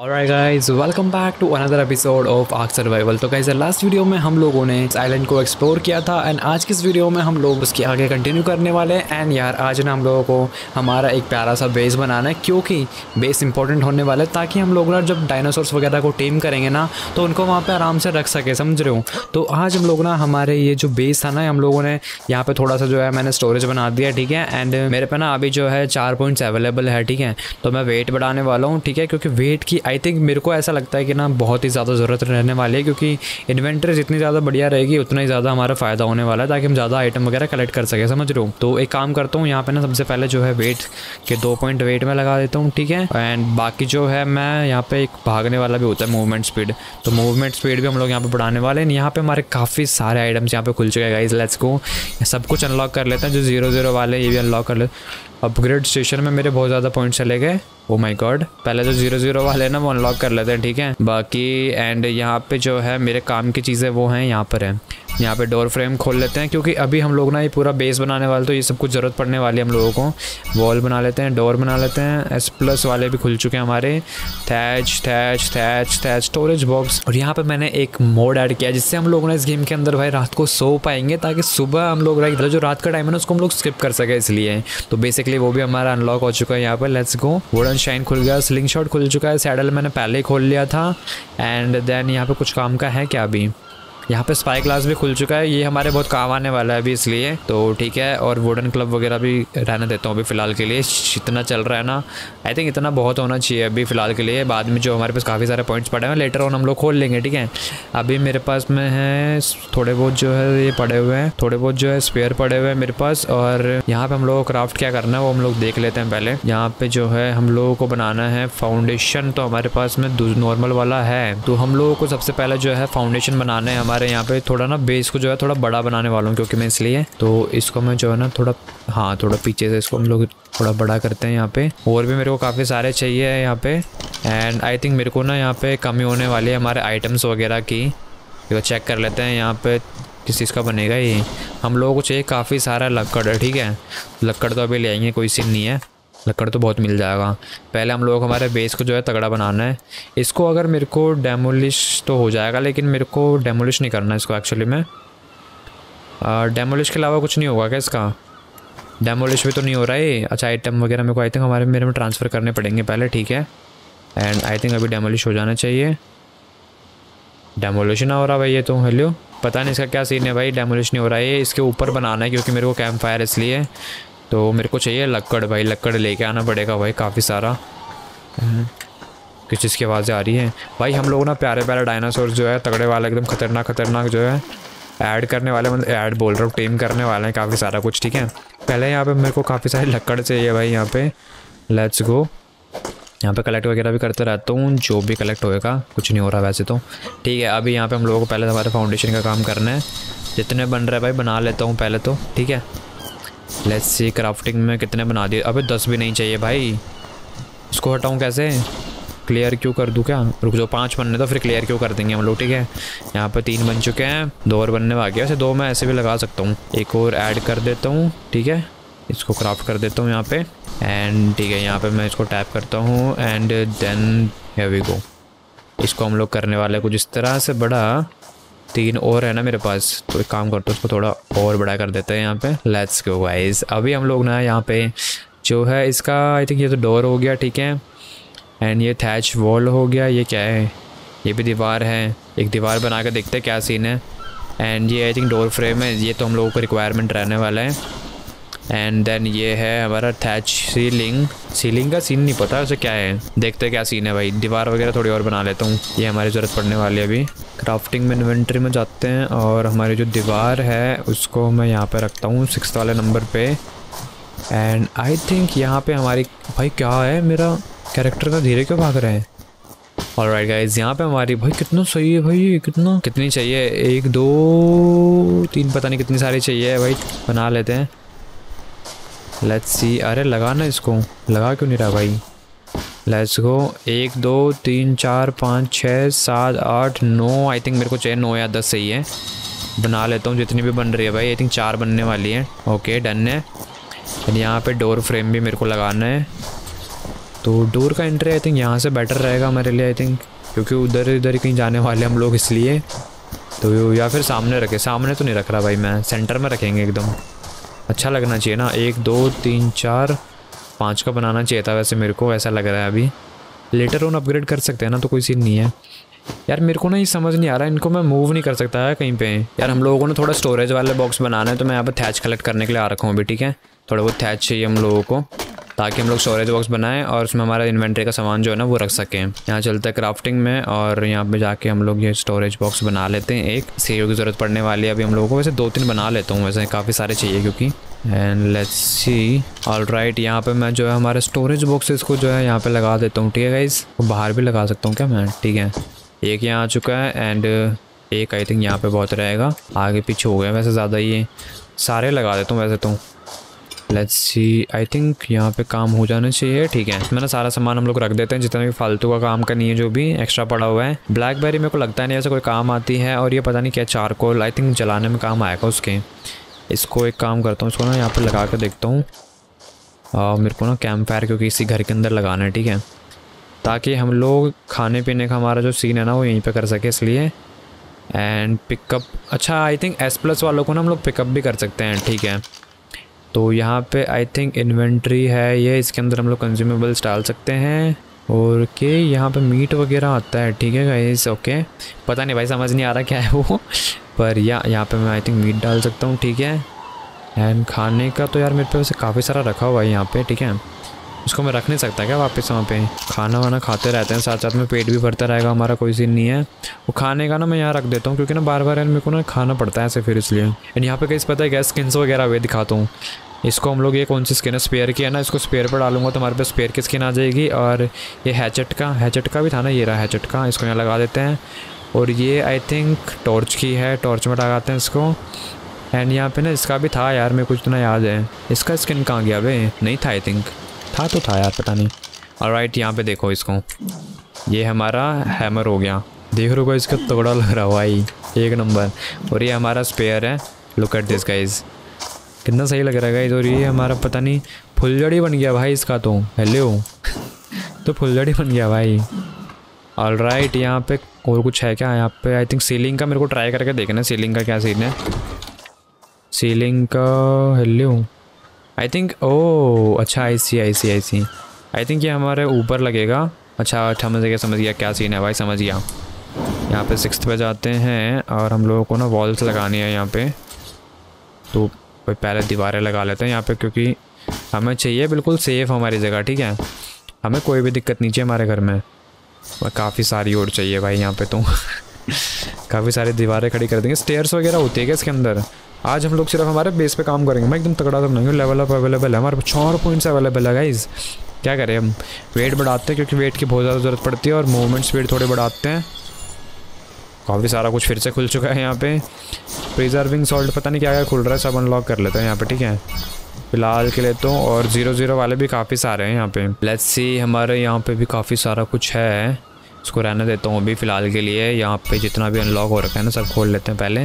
Alright guys, welcome back to another episode of Ark Survival. तो guys last video में हम लोगों ने इस आइलैंड को एक्सप्लोर किया था एंड आज की इस वीडियो में हम लोग उसके आगे कंटिन्यू करने वाले हैं। एंड यार आज ना हम लोगों को हमारा एक प्यारा सा बेस बनाना है, क्योंकि बेस इंपॉर्टेंट होने वाला है ताकि हम लोग ना जब डायनासोर्स वगैरह को टेम करेंगे ना तो उनको वहाँ पर आराम से रख सके, समझ रहे हो। तो आज हम लोग ना हमारे ये जो बेस था ना हम लोगों ने यहाँ पे थोड़ा सा जो है मैंने स्टोरेज बना दिया, ठीक है। एंड मेरे पे ना अभी जो है 4 पॉइंट्स अवेलेबल है, ठीक है। तो मैं वेट बढ़ाने वाला हूँ, ठीक है, क्योंकि वेट की आई थिंक मेरे को ऐसा लगता है कि ना बहुत ही ज़्यादा ज़रूरत रहने वाली है, क्योंकि इन्वेंटरी जितनी ज़्यादा बढ़िया रहेगी उतना ही ज़्यादा हमारा फ़ायदा होने वाला है, ताकि हम ज़्यादा आइटम वगैरह कलेक्ट कर सके, समझ रहे हो। तो एक काम करता हूँ यहाँ पे ना सबसे पहले जो है वेट के 2 पॉइंट वेट में लगा देता हूँ, ठीक है। एंड बाकी जो है मैं यहाँ पे एक भागने वाला भी होता है मूवमेंट स्पीड, तो मूवमेंट स्पीड भी हम लोग यहाँ पे बढ़ाने वाले हैं। यहाँ पे हमारे काफ़ी सारे आइटम्स यहाँ पे खुल चुके हैं गाइस, लेट्स गो। सब कुछ अनलॉक कर लेते हैं, जो 0-0 वाले ये भी अनलॉक कर लेते। अपग्रेड स्टेशन में मेरे बहुत ज़्यादा पॉइंट चले गए, ओ माय गॉड। पहले जो 0-0 वाले हैं ना वो अनलॉक कर लेते हैं, ठीक है। बाकी एंड यहाँ पे जो है मेरे काम की चीज़ें वो हैं यहाँ पर है। यहाँ पे डोर फ्रेम खोल लेते हैं, क्योंकि अभी हम लोग ना ये पूरा बेस बनाने वाले, तो ये सब कुछ ज़रूरत पड़ने वाली है हम लोगों को। वॉल बना लेते हैं, डोर बना लेते हैं, S+ वाले भी खुल चुके हैं हमारे। Thatch storage box. और यहाँ पे मैंने एक मोड ऐड किया जिससे हम लोग ना इस गेम के अंदर भाई रात को सो पाएंगे, ताकि सुबह हम लोग जो रात का टाइम है ना उसको हम लोग स्किप कर सके, इसलिए। तो बेसिकली वो भी हमारा अनलॉक हो चुका है यहाँ पर, लेट्स गो। वुडन शाइन खुल गया, स्लिंग शॉट खुल चुका है, सैडल मैंने पहले ही खोल लिया था। एंड देन यहाँ पे कुछ काम का है क्या अभी, यहाँ पे स्पाई ग्लास भी खुल चुका है, ये हमारे बहुत काम आने वाला है अभी, इसलिए तो ठीक है। और वुडन क्लब वगैरह भी रहने देता हूँ अभी फ़िलहाल के लिए, इतना चल रहा है ना, आई थिंक इतना बहुत होना चाहिए अभी फ़िलहाल के लिए। बाद में जो हमारे पास काफ़ी सारे पॉइंट्स पड़े हैं लेटर ऑन हम लोग खोल लेंगे, ठीक है। अभी मेरे पास में है थोड़े बहुत जो है ये पड़े हुए हैं, थोड़े बहुत जो है स्पेयर पड़े हुए हैं मेरे पास। और यहाँ पर हम लोगों को क्राफ्ट क्या करना है वो हम लोग देख लेते हैं पहले। यहाँ पर जो है हम लोगों को बनाना है फाउंडेशन, तो हमारे पास में नॉर्मल वाला है, तो हम लोगों को सबसे पहले जो है फाउंडेशन बनाना है। हमारे यहाँ पे थोड़ा ना बेस को जो है थोड़ा बड़ा बनाने वाला हूँ, क्योंकि मैं इसलिए तो इसको मैं जो है ना थोड़ा पीछे से इसको हम लोग थोड़ा बड़ा करते हैं यहाँ पे। और भी मेरे को काफ़ी सारे चाहिए है यहाँ पे। एंड आई थिंक मेरे को ना यहाँ पे कमी होने वाली है हमारे आइटम्स वगैरह की, तो चेक कर लेते हैं यहाँ पे किस चीज़ का बनेगा ये। हम लोगों को चाहिए काफ़ी सारा लक्कड़, ठीक है। लक्कड़ तो अभी ले आएंगे, कोई सीन नहीं है, लक्कड़ तो बहुत मिल जाएगा। पहले हम लोगों को हमारे बेस को जो है तगड़ा बनाना है। इसको अगर मेरे को डेमोलिश तो हो जाएगा, लेकिन मेरे को डेमोलिश नहीं करना है इसको एक्चुअली में। डेमोलिश के अलावा कुछ नहीं होगा क्या इसका, डेमोलिश भी तो नहीं हो रहा है। अच्छा आइटम वगैरह मेरे को आई थिंक मेरे में ट्रांसफ़र करने पड़ेंगे पहले, ठीक है। एंड आई थिंक अभी डेमोलिश हो जाना चाहिए। डेमोलिश ना हो रहा भाई ये तो, हेलो पता नहीं इसका क्या सीन है भाई, डेमोलिश नहीं हो रहा है। इसके ऊपर बनाना है क्योंकि मेरे को कैंप फायर, इसलिए तो मेरे को चाहिए लक्कड़ भाई, लक्कड़ लेके आना पड़ेगा भाई काफ़ी सारा। किस चीज़ की आवाज़ें आ रही हैं भाई। हम लोग ना प्यारे प्यारे डायनासोर जो है तगड़े वाले एकदम खतरनाक जो है ऐड करने वाले, मतलब ऐड बोल रहा हूँ, टेम करने वाले हैं काफ़ी सारा कुछ, ठीक है। पहले यहाँ पे मेरे को काफ़ी सारे लक्कड़ चाहिए भाई यहाँ पे, लेट्स गो। यहाँ पे कलेक्ट वगैरह भी करते रहता हूँ, जो भी कलेक्ट होएगा, कुछ नहीं हो रहा वैसे तो, ठीक है। अभी यहाँ पे हम लोगों को पहले हमारे फाउंडेशन का काम करना है। जितने बन रहे हैं भाई बना लेता हूँ पहले तो, ठीक है। लेट्स सी क्राफ्टिंग में कितने बना दिए। अबे 10 भी नहीं चाहिए भाई, इसको हटाऊँ कैसे, क्लियर क्यों कर दूँ क्या, रुक जाओ 5 बनने तो फिर क्लियर क्यों कर देंगे हम लोग, ठीक है। यहाँ पे 3 बन चुके हैं, 2 और बनने बाकी है। वैसे 2 मैं ऐसे भी लगा सकता हूँ, एक और ऐड कर देता हूँ, ठीक है। इसको क्राफ्ट कर देता हूँ यहाँ पे, एंड ठीक है यहाँ पे मैं इसको टैप करता हूँ। And then here we go. इसको हम लोग करने वाले कुछ इस तरह से बड़ा, 3 और है ना मेरे पास, तो एक काम करते हैं उसको थोड़ा और बड़ा कर देते हैं यहाँ पे। Let's go guys. अभी हम लोग ना यहाँ पे जो है इसका आई थिंक ये तो डोर हो गया, ठीक है। एंड ये थैच वॉल हो गया, ये क्या है, ये भी दीवार है। एक दीवार बना के देखते हैं क्या सीन है। एंड ये आई थिंक डोर फ्रेम है, ये तो हम लोगों को रिक्वायरमेंट रहने वाला है। एंड देन ये है हमारा थैच सीलिंग का सीन नहीं पता उसे क्या है, देखते हैं क्या सीन है भाई। दीवार वगैरह थोड़ी और बना लेता हूँ, ये हमारी ज़रूरत पड़ने वाली है अभी। क्राफ्टिंग में इन्वेंटरी में जाते हैं और हमारी जो दीवार है उसको मैं यहाँ पे रखता हूँ 6 वाले नंबर पे। एंड आई थिंक यहाँ पे हमारी भाई क्या है, मेरा कैरेक्टर का धीरे क्यों भाग रहे हैं। ऑलराइट गाइस, यहाँ पे हमारी भाई कितना सही है भाई, कितनी चाहिए, 1 2 3 पता नहीं कितनी सारी चाहिए भाई, बना लेते हैं। लेट्स सी, अरे लगा ना इसको, लगा क्यों नहीं रहा भाई। लेट्स गो, 1 2 3 4 5 6 7 8 9, आई थिंक मेरे को चाहिए 9 या 10 सही है। बना लेता हूँ जितनी भी बन रही है भाई, आई थिंक 4 बनने वाली है। ओके डन है। यहाँ पे डोर फ्रेम भी मेरे को लगाना है। तो डोर का एंट्री आई थिंक यहाँ से बेटर रहेगा हमारे लिए आई थिंक, क्योंकि उधर इधर कहीं जाने वाले हम लोग इसलिए। तो या फिर सामने रखे, सामने तो नहीं रख रहा भाई मैं, सेंटर में रखेंगे एकदम, अच्छा लगना चाहिए ना। 1 2 3 4 5 का बनाना चाहिए था वैसे, मेरे को ऐसा लग रहा है। अभी लेटर ऑन अपग्रेड कर सकते हैं ना, तो कोई सीन नहीं है यार। मेरे को ना ये समझ नहीं आ रहा, इनको मैं मूव नहीं कर सकता है कहीं पे यार। हम लोगों ने थोड़ा स्टोरेज वाले बॉक्स बनाना है, तो मैं यहाँ पर थैच कलेक्ट करने के लिए आ रखा हूँ अभी, ठीक है। थोड़ा बहुत थैच चाहिए हम लोगों को, ताकि हम लोग स्टोरेज बॉक्स बनाएं और उसमें हमारा इन्वेंट्री का सामान जो है ना वो रख सकें। यहाँ चलते हैं क्राफ्टिंग में, और यहाँ पे जाके हम लोग ये स्टोरेज बॉक्स बना लेते हैं। एक सीढ़ियों की ज़रूरत पड़ने वाली है अभी हम लोगों को, वैसे 2-3 बना लेता हूँ, वैसे काफ़ी सारे चाहिए क्योंकि। एंड लेट्स सी, ऑलराइट, यहाँ पे मैं जो है हमारे स्टोरेज बॉक्सेस को जो है यहाँ पे लगा देता हूँ, ठीक है गाइस। बाहर भी लगा सकता हूँ क्या मैं, ठीक है। एक यहाँ आ चुका है, एंड एक आई थिंक यहाँ पे बहुत रहेगा, आगे पीछे हो गया वैसे ज़्यादा, ये सारे लगा देता हूँ वैसे तो। लेट्स सी, आई थिंक यहाँ पे काम हो जाना चाहिए, ठीक है। मैंने सारा सामान हम लोग रख देते हैं, जितना भी फालतू का काम का नहीं है, जो भी एक्स्ट्रा पड़ा हुआ है। ब्लैकबेरी मेरे को लगता नहीं ऐसे कोई काम आती है, और ये पता नहीं क्या चारकोल आई थिंक जलाने में काम आएगा उसके। इसको एक काम करता हूँ, इसको ना यहाँ पे लगा कर देखता हूँ। मेरे को ना कैंप फायर क्योंकि इसी घर के अंदर लगाना है, ठीक है, ताकि हम लोग खाने पीने का हमारा जो सीन है ना वो यहीं पे कर सके, इसलिए। एंड पिकअप, अच्छा आई थिंक S+ वालों को ना हम लोग पिकअप भी कर सकते हैं, ठीक है। तो यहाँ पे आई थिंक इन्वेंट्री है ये, इसके अंदर हम लोग कंज्यूमेबल्स डाल सकते हैं। और के यहाँ पे मीट वगैरह आता है, ठीक है गाइस, ओके। पता नहीं भाई, समझ नहीं आ रहा क्या है वो, पर यहाँ पे मैं आई थिंक मीट डाल सकता हूँ, ठीक है। एंड खाने का तो यार मेरे पे वैसे काफ़ी सारा रखा हुआ है यहाँ पे, ठीक है। उसको मैं रख नहीं सकता क्या वापस वहाँ पे? खाना वाना खाते रहते हैं साथ साथ में, पेट भी भरता रहेगा हमारा, कोई सीन नहीं है। वो खाने का ना मैं यहाँ रख देता हूँ, क्योंकि ना बार बार यार मेरे को ना खाना पड़ता है ऐसे, फिर इसलिए। एंड यहाँ पे कैसे पता है क्या, स्किन्स वगैरह वे दिखाता हूँ। इसको हम लोग, ये कौन सी स्किन है, स्पेयर की है ना, इसको स्पेयर पर डालूंगा तो हमारे पास स्पेयर की स्किन आ जाएगी। और ये हैचेट का भी था ना, ये रहा हैचेट का, इसको यहाँ लगा देते हैं। और ये आई थिंक टॉर्च की है, टॉर्च में लगाते हैं इसको। एंड यहाँ पे ना इसका भी था यार, मेरे कुछ तो ना याद है, इसका स्किन कहाँ गया भाई? नहीं था आई थिंक, था तो था यार, पता नहीं। ऑलराइट, यहाँ पे देखो इसको, ये हमारा हैमर हो गया, देख रहे हो इसका तगड़ा लग रहा है भाई, एक नंबर। और ये हमारा स्पेयर है, लुक एट दिस गाइस, कितना सही लग रहा है गाइस। और ये हमारा पता नहीं फुलझड़ी बन गया भाई इसका, तो हेलो तो फुलझड़ी बन गया भाई। ऑलराइट, यहाँ पे और कुछ है क्या? यहाँ पे आई थिंक सीलिंग का मेरे को ट्राई करके देखना, सीलिंग का क्या सीन है। सीलिंग का हेलो आई थिंक, ओ अच्छा, आई सी आई थिंक ये हमारे ऊपर लगेगा। अच्छा समझ गया क्या सीन है भाई, समझ गया। यहाँ पे 6th पे जाते हैं, और हम लोगों को ना वॉल्स लगानी है यहाँ पे। तो पहले दीवारें लगा लेते हैं यहाँ पे, क्योंकि हमें चाहिए बिल्कुल सेफ़ हमारी जगह, ठीक है। हमें कोई भी दिक्कत नहीं चाहिए हमारे घर में। काफ़ी सारी और चाहिए भाई यहाँ पे तो काफ़ी सारी दीवारें खड़ी कर देंगे। स्टेयर्स वगैरह होती है क्या इसके अंदर? आज हम लोग सिर्फ हमारे बेस पे काम करेंगे, मैं एकदम तगड़ा तो नहीं हूँ। लेवल अप अवेलेबल है हमारे पास, 4 पॉइंट्स अवेलेबल है गाइज। क्या करें हम, वेट बढ़ाते हैं क्योंकि वेट की बहुत ज़्यादा ज़रूरत पड़ती है, और मूवमेंट स्पीड थोड़े बढ़ाते हैं। काफ़ी सारा कुछ फिर से खुल चुका है यहाँ पे। प्रिजर्विंग सॉल्ट, पता नहीं क्या क्या खुल रहा है, सब अनलॉक कर लेते हैं यहाँ पे, ठीक है। फिलहाल के लिए तो, और 0-0 वाले भी काफ़ी सारे हैं यहाँ पे। लेट्स सी, हमारे यहाँ पे भी काफ़ी सारा कुछ है, इसको रहने देता हूँ अभी फ़िलहाल के लिए। यहाँ पे जितना भी अनलॉक हो रखा है ना, सब खोल लेते हैं पहले।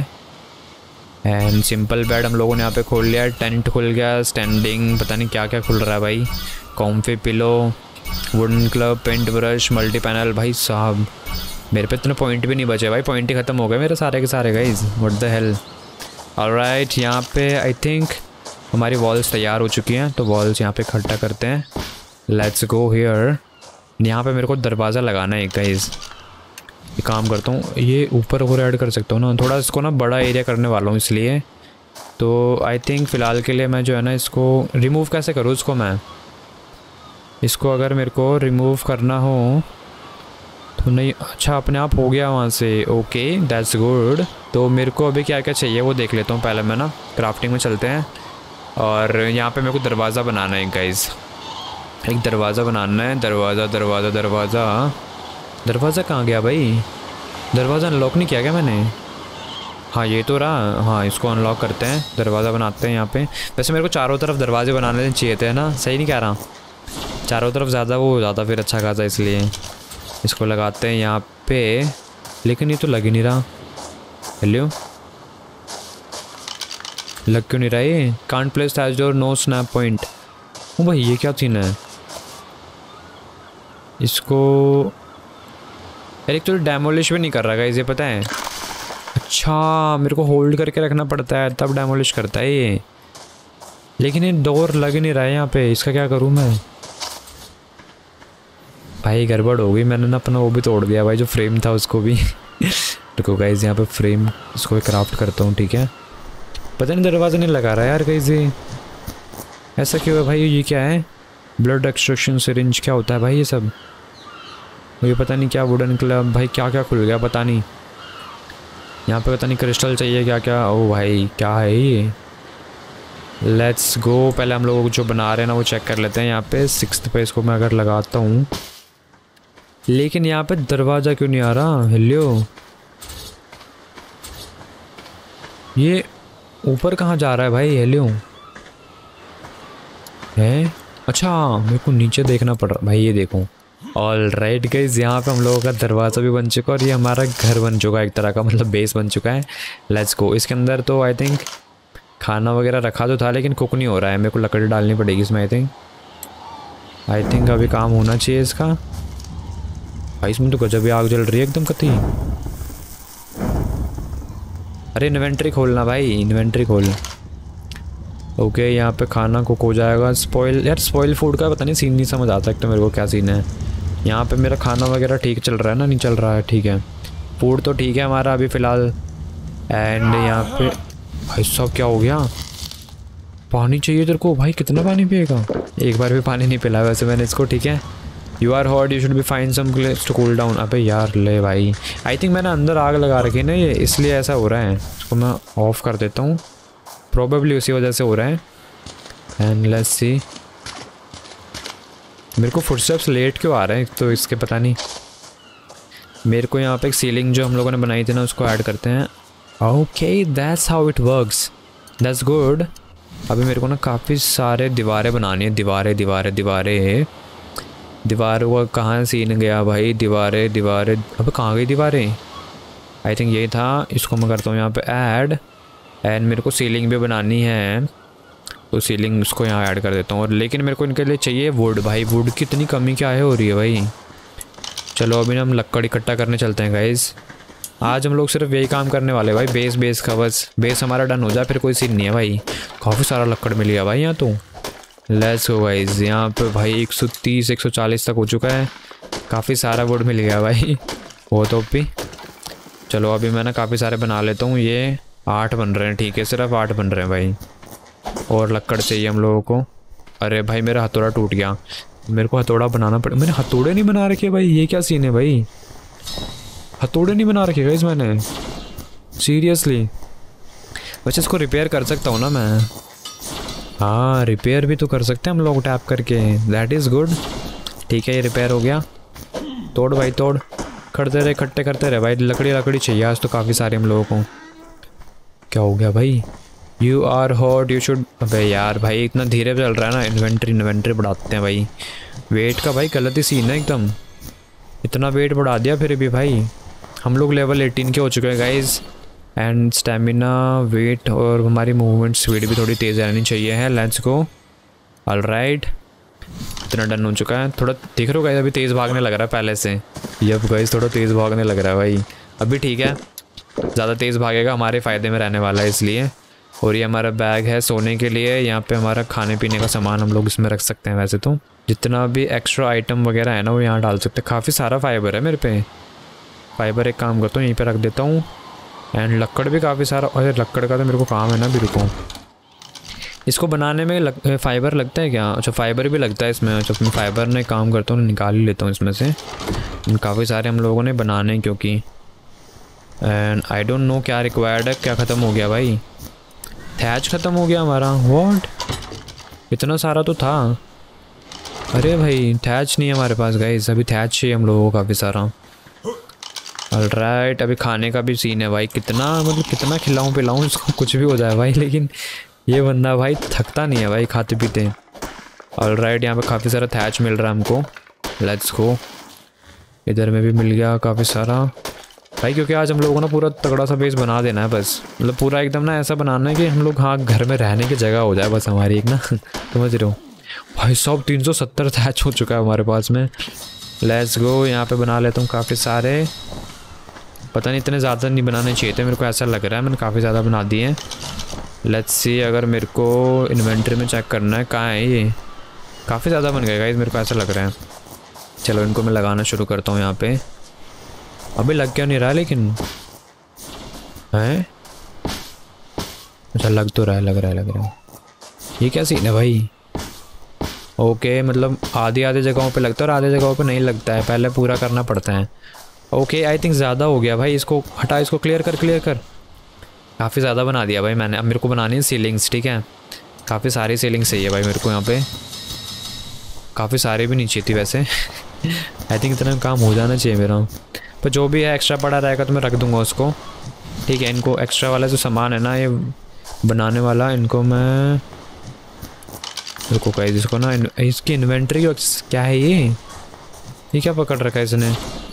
एंड सिंपल बेड हम लोगों ने यहाँ पे खोल लिया, टेंट खुल गया, स्टैंडिंग, पता नहीं क्या क्या खुल रहा है भाई। Comfy pillow, wooden club, paint brush, multi panel. भाई साहब मेरे पे इतने पॉइंट भी नहीं बचे भाई, पॉइंट ही ख़त्म हो गए मेरे सारे के सारे guys, what the hell. Alright, यहाँ पे आई थिंक हमारी वॉल्स तैयार हो चुकी हैं, तो वॉल्स यहाँ पे इकट्ठा करते हैं। Let's go here. यहाँ पे मेरे को दरवाज़ा लगाना है गाइज। ये काम करता हूँ, ये ऊपर और ऐड कर सकता हूँ ना, थोड़ा इसको ना बड़ा एरिया करने वाला हूँ इसलिए। तो आई थिंक फ़िलहाल के लिए मैं जो है ना, इसको रिमूव कैसे करूँ इसको मैं, इसको अगर मेरे को रिमूव करना हो तो नहीं, अच्छा अपने आप हो गया वहाँ से, ओके दैट्स गुड। तो मेरे को अभी क्या क्या चाहिए वो देख लेता हूँ पहले मैं ना, क्राफ्टिंग में चलते हैं। और यहाँ पे मेरे को दरवाज़ा बनाना है गाइस, एक दरवाज़ा बनाना है। दरवाज़ा कहाँ गया भाई? दरवाज़ा अनलॉक नहीं किया क्या मैंने? हाँ ये तो रहा, हाँ इसको अनलॉक करते हैं, दरवाज़ा बनाते हैं यहाँ पे। वैसे मेरे को चारों तरफ दरवाजे बनाने चाहिए थे ना, सही नहीं कह रहा? चारों तरफ ज़्यादा वो ज़्यादा फिर अच्छा खासा, इसलिए इसको लगाते हैं यहाँ पे। लेकिन ये तो लग ही नहीं रहा, हेलो लग क्यों नहीं रहा ये? Can't place has your no snap point. ओ भाई ये क्या सीन है? इसको एक तो डेमोलिश भी नहीं कर रहा गाइस, ये पता है। अच्छा मेरे को होल्ड करके रखना पड़ता है तब डेमोलिश करता है ये, लेकिन ये डोर लग नहीं रहा है यहाँ पे, इसका क्या करूँ मैं? भाई गड़बड़ हो गई, मैंने ना अपना वो भी तोड़ दिया भाई, जो फ्रेम था उसको भी। देखो गाइस यहाँ पे फ्रेम इसको क्राफ्ट करता हूँ, ठीक है। पता नहीं दरवाज़ा नहीं लगा रहा है यार गाइस, ये ऐसा क्यों है भाई? ये क्या है? ब्लड एक्सट्रैक्शन सिरिंज क्या होता है भाई ये सब? मुझे पता नहीं क्या वुडन क्लब भाई, क्या क्या खुल गया पता नहीं। यहाँ पे पता नहीं क्रिस्टल चाहिए क्या क्या। ओ भाई क्या है ये? लेट्स गो, पहले हम लोग जो बना रहे हैं ना वो चेक कर लेते हैं। यहाँ पे 6th पे इसको मैं अगर लगाता हूँ, लेकिन यहाँ पे दरवाज़ा क्यों नहीं आ रहा? हेलो, ये ऊपर कहाँ जा रहा है भाई? हेलो है, अच्छा मेरे को नीचे देखना पड़ रहा भाई, ये देखो। ऑल राइट गाइस, यहाँ पे हम लोगों का दरवाज़ा भी बन चुका है और ये हमारा घर बन चुका है एक तरह का, मतलब बेस बन चुका है। Let's go. इसके अंदर तो आई थिंक खाना वगैरह रखा तो था लेकिन कुक नहीं हो रहा है, मेरे को लकड़ी डालनी पड़ेगी इसमें। आई थिंक अभी काम होना चाहिए इसका। भाई इसमें तो गजब ही आग जल रही है एकदम कती। अरे इन्वेंट्री खोलना भाई, इन्वेंट्री खोल। ओके यहाँ पे खाना कुक हो जाएगा। स्पॉइल यार, स्पॉइल फूड का पता नहीं सीन नहीं समझ आता एक तो मेरे को क्या सीन है। यहाँ पे मेरा खाना वगैरह ठीक चल रहा है ना? नहीं चल रहा है, ठीक है। फूड तो ठीक है हमारा अभी फ़िलहाल। एंड यहाँ पे भाई सब क्या हो गया? पानी चाहिए तेरे को भाई, कितना पानी पिएगा? एक बार भी पानी नहीं पिला वैसे मैंने इसको, ठीक है। You are hot, you should be find some place to cool down. अबे यार ले भाई, आई थिंक मैंने अंदर आग लगा रखी है ना ये, इसलिए ऐसा हो रहा है। इसको मैं ऑफ़ कर देता हूँ, प्रोबेबली उसी वजह से हो रहा है। एंड लेट्स सी, मेरे को फुटस्टेप्स लेट क्यों आ रहे हैं तो इसके पता नहीं। मेरे को यहाँ पे एक सीलिंग जो हम लोगों ने बनाई थी ना उसको ऐड करते हैं। Okay that's how it works, that's good. अभी मेरे को ना काफ़ी सारे दीवारें बनानी है। दीवारों का कहाँ सीन गया भाई? दीवारें अबे कहाँ गई दीवारें? आई थिंक यही था। इसको मैं करता हूँ यहाँ पे ऐड। एंड मेरे को सीलिंग भी बनानी है तो सीलिंग उसको यहाँ ऐड कर देता हूँ। और लेकिन मेरे को इनके लिए चाहिए वुड भाई, वुड की इतनी कमी क्या है हो रही है भाई। चलो अभी ना हम लकड़ इकट्ठा करने चलते हैं गाइज़। आज हम लोग सिर्फ यही काम करने वाले हैं भाई, बेस का। बस बेस हमारा डन हो जाए फिर कोई सीन नहीं है भाई। काफ़ी सारा लकड़ मिल गया भाई यहाँ तो। Let's go guys. यहाँ पे भाई 130 140 तक हो चुका है, काफ़ी सारा वुड मिल गया भाई। वो तो भी चलो अभी मैं ना काफ़ी सारे बना लेता हूँ। ये 8 बन रहे हैं, ठीक है, सिर्फ 8 बन रहे हैं भाई। और लकड़ चाहिए हम लोगों को। अरे भाई मेरा हथौड़ा टूट गया, मेरे को हथौड़ा बनाना पड़े। मैंने हथौड़े नहीं बना रखे भाई, ये क्या सीन है भाई? हथौड़े नहीं बना रखे गाइस मैंने, सीरियसली। वैसे इसको रिपेयर कर सकता हूँ ना मैं? हाँ रिपेयर भी तो कर सकते हैं हम लोग टैप करके, दैट इज़ गुड। ठीक है ये रिपेयर हो गया। तोड़ भाई तोड़, करते रहे, इकट्ठे करते रहे भाई। लकड़ी चाहिए आज तो काफ़ी सारे हम लोगों को। क्या हो गया भाई? You are hot, you should. अबे यार भाई इतना धीरे चल रहा है ना। इन्वेंट्री बढ़ाते हैं भाई। वेट का भाई गलत ही सीन है एकदम, इतना वेट बढ़ा दिया फिर भी भाई। हम लोग लेवल 18 के हो चुके हैं गाइज। एंड स्टेमिना, वेट और हमारी मूवमेंट स्पीड भी थोड़ी तेज़ रहनी चाहिए है। Let's go. ऑल राइट, इतना डन हो चुका है। थोड़ा देख रहे हो गाइज, अभी तेज़ भागने लग रहा है पहले से। यप गाइज थोड़ा तेज़ भागने लग रहा है भाई। अभी ठीक है, ज़्यादा तेज़ भागेगा हमारे फ़ायदे में रहने वाला है इसलिए। और ये हमारा बैग है सोने के लिए। यहाँ पे हमारा खाने पीने का सामान हम लोग इसमें रख सकते हैं। वैसे तो जितना भी एक्स्ट्रा आइटम वगैरह है ना वो यहाँ डाल सकते हैं। काफ़ी सारा फाइबर है मेरे पे। फाइबर एक काम करता हूँ यहीं पे रख देता हूँ। एंड लकड़ भी काफ़ी सारा। अरे लकड़ का तो मेरे को काम है ना, भी रुको। इसको बनाने में फ़ाइबर लगता है क्या? अच्छा फ़ाइबर भी लगता है इसमें। अच्छा मैं फ़ाइबर ने काम करता हूँ, निकाल ही लेता हूँ इसमें से। काफ़ी सारे हम लोगों ने बनाने हैं क्योंकि। एंड आई डोंट नो क्या रिक्वायर्ड है, क्या ख़त्म हो गया भाई? थैच ख़त्म हो गया हमारा। व्हाट, इतना सारा तो था। अरे भाई थैच नहीं है हमारे पास गाइस, अभी थैच चाहिए हम लोगों को काफ़ी सारा। ऑलराइट, अभी खाने का भी सीन है भाई। कितना खिलाऊं पिलाऊं इसको, कुछ भी हो जाए भाई। लेकिन ये बंदा भाई थकता नहीं है भाई खाते पीते। ऑलराइट, यहाँ पे काफ़ी सारा थैच मिल रहा है हमको। Let's go. इधर में भी मिल गया काफ़ी सारा भाई, क्योंकि आज हम लोगों को ना पूरा तगड़ा सा बेस बना देना है बस। मतलब पूरा एकदम ना ऐसा बनाना है कि हम लोग हाँ घर में रहने की जगह हो जाए बस हमारी एक ना। समझ रहे हो भाई? सब 370 थैच हो चुका है हमारे पास में। Let's go. यहाँ पे बना लेता हूँ काफ़ी सारे। पता नहीं इतने ज़्यादा नहीं बनाने चाहिए थे, मेरे को ऐसा लग रहा है मैंने काफ़ी ज़्यादा बना दिए हैं। लेट्स सी, अगर मेरे को इन्वेंटरी में चेक करना है कहाँ है ये। काफ़ी ज़्यादा बन गए गाइस, मेरे को ऐसा लग रहा है। चलो इनको मैं लगाना शुरू करता हूँ यहाँ पे। अभी लग क्या नहीं रहा लेकिन है। अच्छा लग तो रहा है, लग रहा है। ये क्या सीन है भाई? ओके, मतलब आधी जगहों पे लगता है और आधी जगहों पे नहीं लगता है, पहले पूरा करना पड़ता है। ओके आई थिंक ज़्यादा हो गया भाई, इसको हटा, इसको क्लियर कर। काफ़ी ज़्यादा बना दिया भाई मैंने। अब मेरे को बनानी है सीलिंग्स, ठीक है। काफ़ी सारी सीलिंग्स चाहिए भाई मेरे को यहाँ पे। काफ़ी सारे भी नहीं चाहिए थी वैसे। आई थिंक इतना काम हो जाना चाहिए मेरा, पर जो भी है एक्स्ट्रा पड़ा रहेगा तो मैं रख दूँगा उसको, ठीक है। इनको एक्स्ट्रा वाला जो सामान है ना ये बनाने वाला, इनको मैं रुको गाइस, इसको ना इसकी इन्वेंटरी क्या है ये क्या पकड़ रखा है इसने।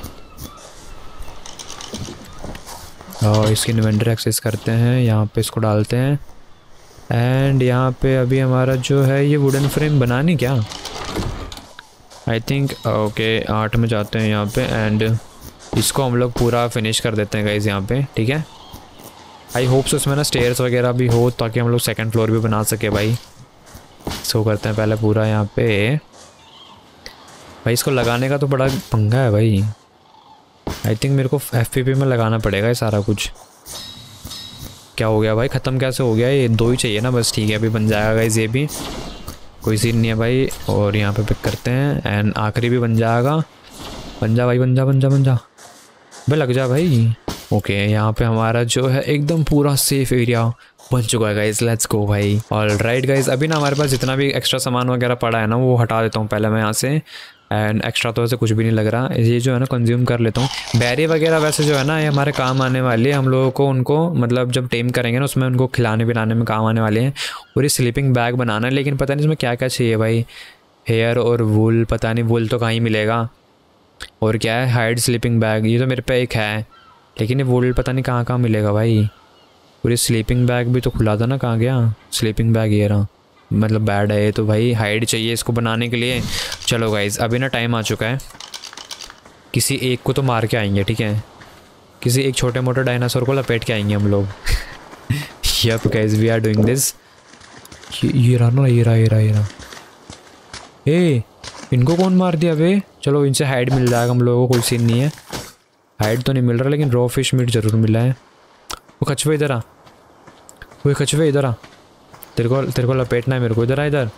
और इसकी इन्वेंटरी एक्सेस करते हैं, यहाँ पे इसको डालते हैं। एंड यहाँ पे अभी हमारा जो है ये वुडन फ्रेम बनानी क्या, आई थिंक। ओके 8 में जाते हैं यहाँ पे एंड इसको हम लोग पूरा फिनिश कर देते हैं गाइस यहाँ पे, ठीक है। आई होप सो उसमें ना स्टेयर्स वगैरह भी हो ताकि हम लोग सेकंड फ्लोर भी बना सके भाई। सो करते हैं पहले पूरा यहाँ पे भाई। इसको लगाने का तो बड़ा पंगा है भाई। आई थिंक मेरे को FPP में लगाना पड़ेगा ये सारा कुछ। क्या हो गया भाई, ख़त्म कैसे हो गया? ये 2 ही चाहिए ना बस, ठीक है अभी बन जाएगा गाइस, ये भी कोई सीन नहीं है भाई। और यहाँ पे पिक करते हैं एंड आखिरी भी बन जाएगा। बन जा भाई, बन जा भाई, लग जा भाई। ओके यहाँ पे हमारा जो है एकदम पूरा सेफ एरिया बन चुका है गाइस। लेट्स गो भाई। ऑलराइट गाइस, अभी ना हमारे पास जितना भी एक्स्ट्रा सामान वगैरह पड़ा है ना वो हटा देता हूँ पहले मैं यहाँ से। एंड एक्स्ट्रा तो ऐसे कुछ भी नहीं लग रहा, ये जो है ना कंज्यूम कर लेता हूँ। बैरी वगैरह वैसे जो है ना ये हमारे काम आने वाली है, हम लोगों को उनको मतलब जब टेम करेंगे ना उसमें उनको खिलाने पिलाने में काम आने वाले हैं। और ये स्लीपिंग बैग बनाना है, लेकिन पता नहीं इसमें क्या क्या चाहिए भाई। हेयर और वूल, पता नहीं वूल तो कहाँ ही मिलेगा। और क्या है, हाइड स्लीपिंग बैग, ये तो मेरे पे एक है, लेकिन ये वूल पता नहीं कहाँ मिलेगा भाई। और ये स्लीपिंग बैग भी तो खुला था ना, कहाँ गया स्लीपिंग बैग? ये रहा, मतलब बैड है ये तो भाई। हाइड चाहिए इसको बनाने के लिए। चलो गाइज अभी ना टाइम आ चुका है, किसी एक को तो मार के आएंगे, ठीक है। किसी एक छोटे मोटे डायनासोर को लपेट के आएंगे हम लोग। Yup guys we are doing this. ये रहा ना, ये रहा। ए इनको कौन मार दिया बे? चलो इनसे हाइड मिल जाएगा हम लोगों को, कोई सीन नहीं है। हाइड तो नहीं मिल रहा लेकिन रॉ फिश मीट ज़रूर मिला है। वो कछुए इधर आ, वो कछुए इधर आ, तेरे को लपेटना है मेरे को। इधर आ, इधर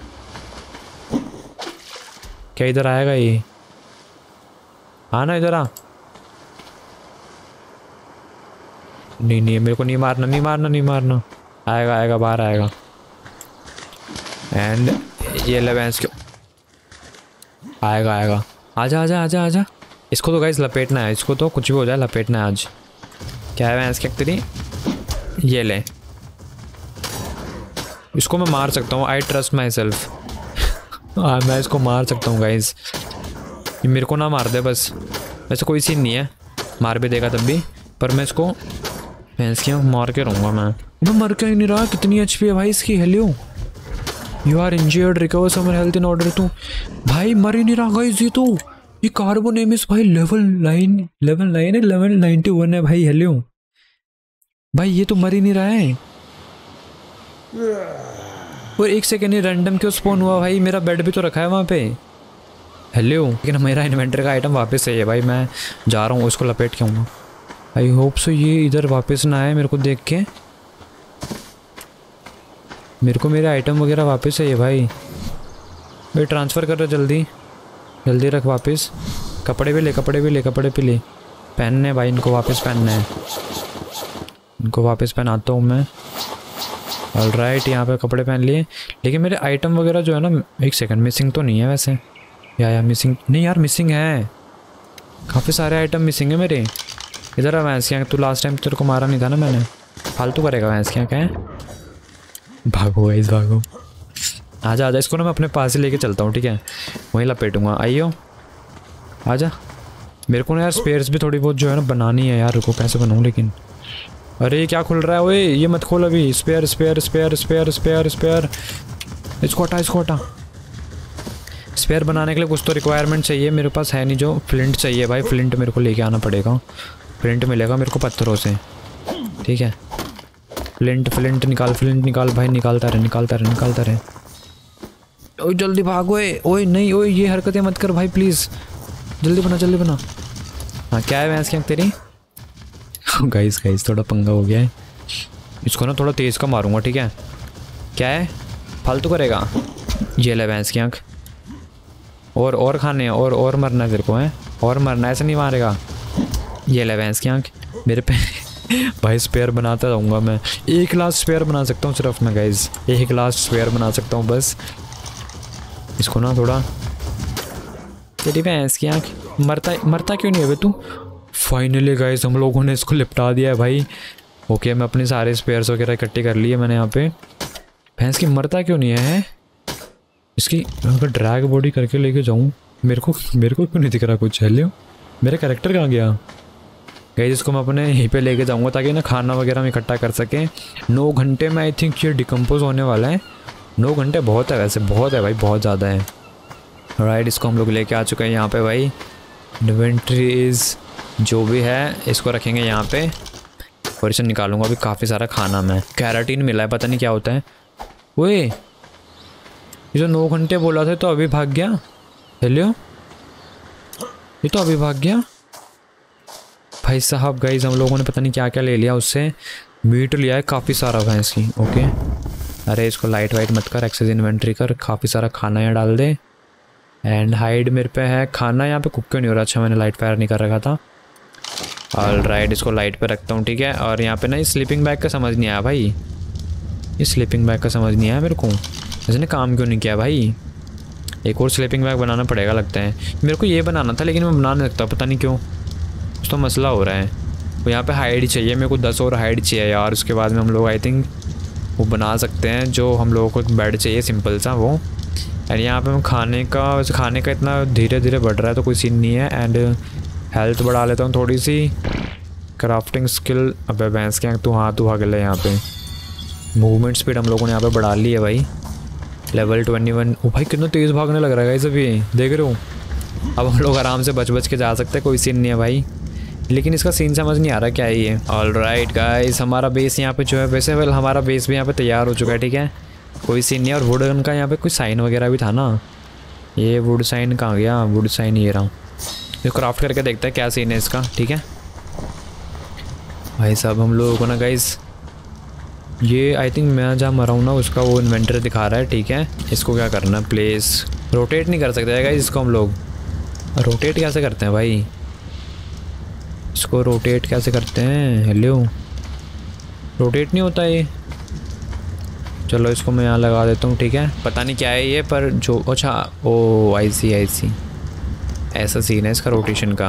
क्या इधर आएगा ये? आना इधर आ। नहीं मेरे को नहीं मारना। आएगा बाहर आएगा। एंड ये लेवेंस क्यों आएगा। आजा। इसको तो गाइस लपेटना है, इसको तो कुछ भी हो जाए लपेटना है आज। क्या है वैंस क्या तेरी? ये ले, इसको मैं मार सकता हूँ। I trust myself. मैं इसको मार सकता हूँ गाइस, ये मेरे को ना मार दे बस। वैसे कोई सीन नहीं है, मार भी देगा तब भी, पर मैं इसको भैंस की मार के रहूँगा। मैं मर के ही नहीं रहा। कितनी HP है भाई इसकी? Hello you are injured, recover some of health in order to. भाई मर ही नहीं रहा गाइस ये कार्बोनेमिस भाई लेवल 9 है, लेवल 91 है भाई। हेलो भाई ये तो मर ही नहीं रहा है। और 1 सेकेंड ही रैंडम क्यों स्पॉन हुआ भाई? मेरा बेड भी तो रखा है वहाँ पे। हेलो लेकिन मेरा इन्वेंटरी का आइटम वापस सही है भाई। मैं जा रहा हूँ, उसको लपेट के आऊँगा। आई होप सो ये इधर वापस ना आए मेरे को देख के। मेरे को मेरे आइटम वगैरह वापस चाहिए भाई। ट्रांसफ़र कर रहा, जल्दी रख वापस। कपड़े भी ले पहनने भाई, इनको वापस पहनना है। इनको वापस पहनाता हूँ मैं। ऑलराइट यहाँ पे कपड़े पहन लिए, लेकिन मेरे आइटम वगैरह जो है ना, 1 सेकंड मिसिंग तो नहीं है वैसे? या मिसिंग नहीं यार, मिसिंग है। काफ़ी सारे आइटम मिसिंग है मेरे। इधर आ भैंस क्या, तू लास्ट टाइम तेरे को मारा नहीं था ना मैंने? फालतू करेगा भैंस क्या है? भागो गाइस भागो। आजा इसको ना मैं अपने पास ही लेके चलता हूँ, ठीक है। वहीं लपेटूंगा। आइयो आजा। मेरे को ना यार स्पेयर्स भी थोड़ी बहुत जो है ना बनानी है यार। रुको कैसे बनाऊँ लेकिन? अरे ये क्या खुल रहा है? ओए ये मत खोल अभी। स्पेयर। इसको हटा। स्पेयर बनाने के लिए कुछ तो रिक्वायरमेंट चाहिए, मेरे पास है नहीं। जो फ्लिंट चाहिए भाई, फ्लिंट मेरे को लेके आना पड़ेगा। फ्लिंट मिलेगा मेरे को पत्थरों से, ठीक है। फ्लिंट निकाल, फ्लिंट निकाल भाई, निकालता रहे। ओए जल्दी भाग, ओए नहीं, ओए ये हरकतें मत कर भाई प्लीज़, जल्दी बना। हाँ क्या है भैंस की आँख तेरी? गाइस थोड़ा पंगा हो गया है। इसको ना थोड़ा तेज़ का मारूंगा, ठीक है। क्या है, फालतू करेगा? ये ले भैंस की आँख। और खाने हैं, और मरना है तेरे को, है और मरना है, ऐसे नहीं मारेगा। ये ले भैंस की आँख मेरे पे। भाई स्पेयर बनाता रहूँगा मैं, 1 ग्लास स्पेयर बना सकता हूँ सिर्फ मैं गाइस, 1 ग्लास स्पेयर बना सकता हूँ बस। इसको ना थोड़ा, तेरी भैंस की आँख, मरता क्यों नहीं है बे तू? फाइनली गाइस हम लोगों ने इसको लिपटा दिया है भाई। ओके मैं अपने सारे स्पेयर्स वगैरह इकट्ठे कर लिए मैंने यहाँ पे। भैंस की मरता क्यों नहीं है? इसकी अगर ड्रैग बॉडी करके लेके जाऊँ, मेरे को क्यों नहीं दिख रहा कुछ? हेलो मेरा कैरेक्टर कहाँ गया? गाइस इसको मैं अपने यहीं पे लेके जाऊँगा ताकि ना खाना वगैरह हम इकट्ठा कर सकें। 9 घंटे में आई थिंक ये डिकम्पोज होने वाला है। 9 घंटे बहुत है वैसे, बहुत है भाई, बहुत ज़्यादा है। राइट इसको हम लोग लेके आ चुके हैं यहाँ पे भाई। इन्वेंट्रीज जो भी है इसको रखेंगे यहाँ पे, और इसे निकालूंगा। अभी काफ़ी सारा खाना में कैराटीन मिला है, पता नहीं क्या होता है। ओए ये जो 9 घंटे बोला था तो अभी भाग गया। हेलो ये तो अभी भाग गया भाई साहब। गाइस हम लोगों ने पता नहीं क्या क्या ले लिया उससे। मीट लिया है काफ़ी सारा भैंस की। ओके अरे इसको लाइट वाइट मत कर, एक्सेस इन्वेंट्री कर। काफ़ी सारा खाना यहाँ डाल दे। एंड हाइड मेरे पे है। खाना यहाँ पे कुक क्यों नहीं हो रहा? अच्छा मैंने लाइट फायर नहीं कर रखा था। ऑल राइट इसको लाइट पे रखता हूँ, ठीक है। और यहाँ पे ना इस स्लीपिंग बैग का समझ नहीं आया भाई, इस स्लीपिंग बैग का समझ नहीं आया मेरे को, इसने काम क्यों नहीं किया भाई? एक और स्लीपिंग बैग बनाना पड़ेगा लगता है। मेरे को ये बनाना था लेकिन मैं बना नहीं सकता, पता नहीं क्यों, कुछ तो मसला हो रहा है। तो यहाँ पे हाइड चाहिए मेरे को, 10 और हाइड चाहिए यार। उसके बाद में हम लोग आई थिंक वो बना सकते हैं जो हम लोगों को एक बेड चाहिए सिंपल सा वो। एंड यहाँ पे हम खाने का इतना धीरे धीरे बढ़ रहा है तो कोई सीन नहीं है। एंड हेल्थ बढ़ा लेता हूँ थोड़ी सी। क्राफ्टिंग स्किल, अबे भैंस के तू भाग ले। यहाँ पे मूवमेंट स्पीड हम लोगों ने यहाँ पे बढ़ा ली है भाई, लेवल 21। ओ भाई कितना तेज़ भागने लग रहा है गाइस, अभी देख रहे हो। अब हम लोग आराम से बच के जा सकते हैं, कोई सीन नहीं है भाई। लेकिन इसका सीन समझ नहीं आ रहा क्या है ये। ऑल राइट गाइस हमारा बेस यहाँ पे जो है वैसे वेल हमारा बेस भी यहाँ पे तैयार हो चुका है, ठीक है। कोई सीन नहीं है। और वुडन का यहाँ पे कोई साइन वगैरह भी था ना, ये वुड साइन कहाँ गया? वुड साइन ये रहा। ये क्राफ्ट करके देखते हैं क्या सीन है इसका, ठीक है भाई साहब। हम लोगों को ना गाइस ये आई थिंक मैं जहाँ मरा हूँ ना उसका वो इन्वेंटरी दिखा रहा है, ठीक है। इसको क्या करना है, प्लेस रोटेट नहीं कर सकते गाइस इसको हम लोग। रोटेट कैसे करते हैं भाई इसको? रोटेट कैसे करते हैं? हेलो रोटेट नहीं होता ये। चलो इसको मैं यहाँ लगा देता हूँ, ठीक है। पता नहीं क्या है ये पर जो, अच्छा ओ आई सी ऐसा सीन है इसका रोटेशन का।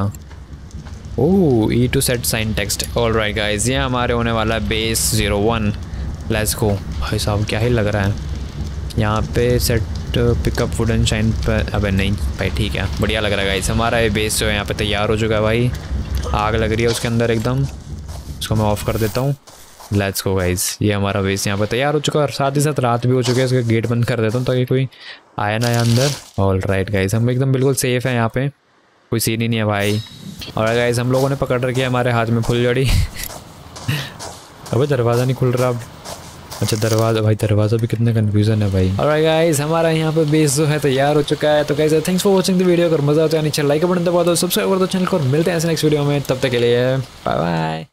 Oh E to set sign text. All right guys ये हमारे होने वाला है बेस 01। Let's go. भाई साहब क्या ही लग रहा है यहाँ पे। सेट पिकअप वुडन शाइन पर, अबे नहीं भाई ठीक है, बढ़िया लग रहा है गाइस। हमारा ये बेस जो है यहाँ पे तैयार हो चुका है भाई। आग लग रही है उसके अंदर एकदम। इसको मैं ऑफ़ कर देता हूँ। लेट्स गो गाइस ये हमारा बेस यहाँ पर तैयार हो चुका है। और साथ ही साथ रात भी हो चुकी है। इसका गेट बंद कर देता हूँ ताकि कोई आया ना यहाँ अंदर। ऑल राइट गाइस हम एकदम बिल्कुल सेफ़ है यहाँ पे, कोई सीन ही नहीं है भाई। और गाइस हम लोगों ने पकड़ रखी है हमारे हाथ में फुलझड़ी। अबे दरवाज़ा नहीं खुल रहा अब। अच्छा दरवाज़ा, भाई दरवाज़ा भी कितना कन्फ्यूज़न है भाई। और गाइस हमारा यहाँ पे बेस जो है तैयार हो चुका है। तो guys thanks for watching the video. अगर मज़ा आता है नीचे लाइक बटन दबा दो, सब्सक्राइब कर दो चैनल को। और मिलते हैं ऐसे नेक्स्ट वीडियो में, तब तक के लिए बाय बाय।